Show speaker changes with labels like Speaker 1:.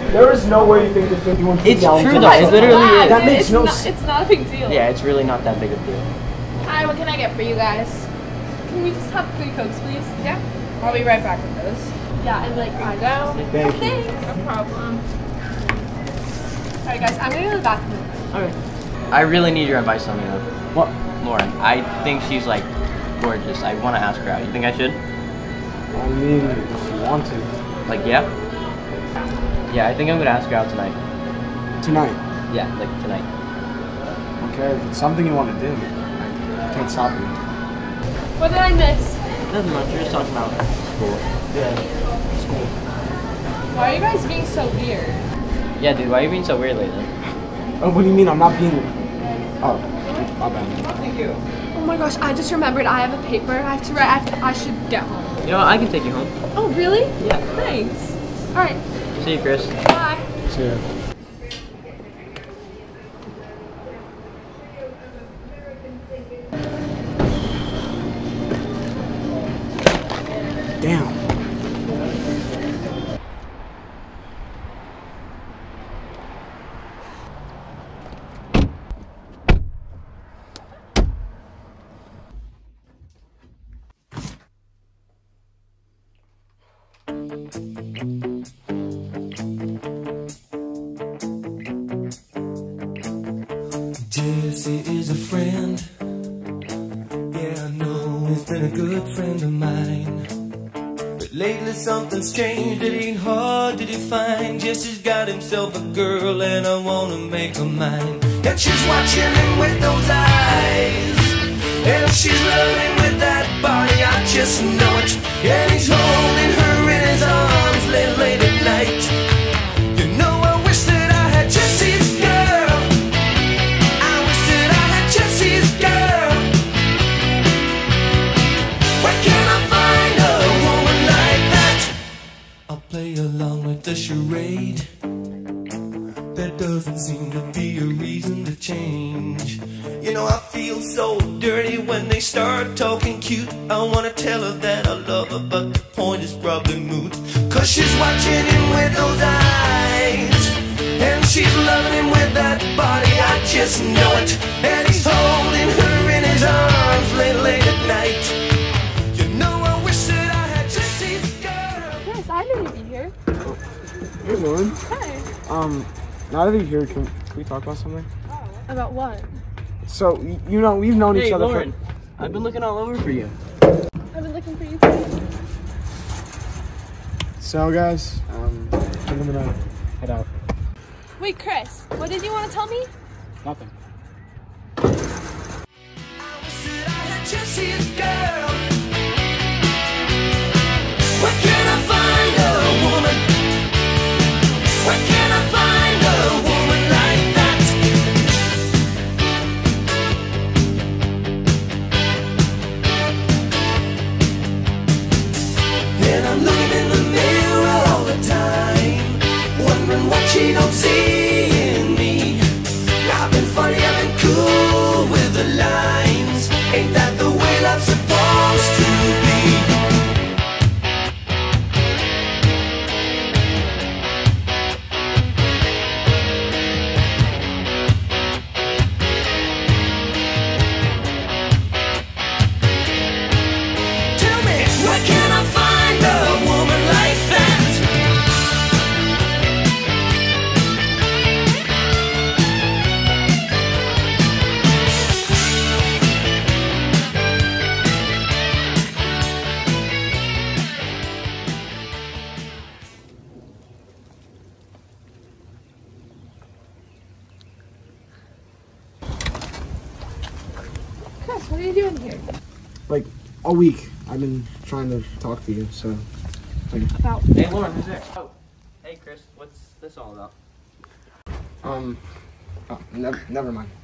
Speaker 1: There is no way you think that 51 feet
Speaker 2: It's
Speaker 1: down.
Speaker 2: true though, it literally is.
Speaker 1: That makes no sense.
Speaker 3: It's not a big deal.
Speaker 2: Yeah, it's really not that big of a deal.
Speaker 3: Hi, what can I get for you guys? Can we just have 3 Cokes, please? Yeah. I'll be right back with those. Yeah, and like, I go.
Speaker 1: Thank you.
Speaker 3: Thanks. No problem. Alright guys, I'm gonna go to the bathroom.
Speaker 2: Okay. I really need your advice on you.
Speaker 1: What?
Speaker 2: Lauren, I think she's like gorgeous. I want to ask her out. You think I should?
Speaker 1: I mean, if you want to.
Speaker 2: Like, yeah? Yeah, I think I'm gonna ask her out tonight.
Speaker 1: Tonight?
Speaker 2: Yeah, like tonight.
Speaker 1: Okay, if it's something you want to do, I can't stop you.
Speaker 3: What did I miss?
Speaker 2: Nothing much. We're just talking about school.
Speaker 1: Yeah, school.
Speaker 3: Why are you guys being so weird?
Speaker 2: Yeah, dude, why are you being so weird lately?
Speaker 1: Oh, what do you mean? I'm not being... Oh, my bad.
Speaker 2: Thank you.
Speaker 3: Oh my gosh, I just remembered I have a paper I have to write. I should get home.
Speaker 2: You know what? I can take you home.
Speaker 3: Oh, really?
Speaker 2: Yeah.
Speaker 3: Thanks. Alright.
Speaker 2: See you, Chris.
Speaker 3: Bye.
Speaker 1: See ya. Damn.
Speaker 4: Jessie is a friend. Yeah, I know he's been a good friend of mine. But lately something's changed, it ain't hard to define. Jessie's got himself a girl and I wanna make her mine. And she's watching him with those eyes, and she's loving with that body, I just know it. And he's holding her in his arms late at night. You know, I wish that I had Jessie's girl. I wish that I had Jessie's girl. Where can I find a woman like that? I'll play along with the charade. There doesn't seem to be a reason to change. You know, I feel so dirty when they start talking cute. I wanna tell her that I love her, but the point is probably moot. Cause she's watching him with those eyes, and she's loving him with that body, I just know it. And he's holding her in his arms late at night. You know, I wish that I had Jessie's girl.
Speaker 3: Yes, I knew you'd be here.
Speaker 1: Hey, Lauren.
Speaker 3: Hi.
Speaker 1: Now that you're here, can we talk about something?
Speaker 3: About what?
Speaker 1: So, you know, we've known each other
Speaker 2: Lauren, I've been looking all over for you.
Speaker 3: I've been looking for you too.
Speaker 1: So, guys, I think I'm gonna head out.
Speaker 3: Wait, Chris, what did you want to tell me?
Speaker 1: Nothing.
Speaker 4: I wish that I had Jessie's girl. Where can I find a woman? Where can I find a woman like that? And I'm looking in the mirror all the time, wondering what she don't see in me. I've been funny, I've been cool with the lines. Ain't that the way love's supposed to be? Tell me, where can I find a woman like that?
Speaker 3: Chris, what are you doing here?
Speaker 1: Like, all week, I've been trying to talk to you, so...
Speaker 3: About
Speaker 2: Hey, Lauren, who's there? Oh, hey, Chris, what's this all about?
Speaker 1: Never mind.